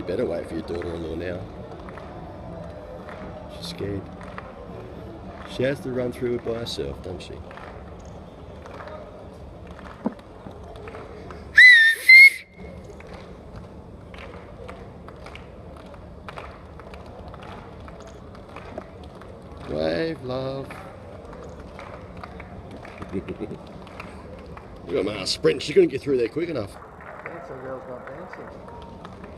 better wait for your daughter-in-law now. She's scared. She has to run through it by herself, doesn't she? Wave, love. You got my sprint. She's going to get through there quick enough. Dancing girl's not dancing.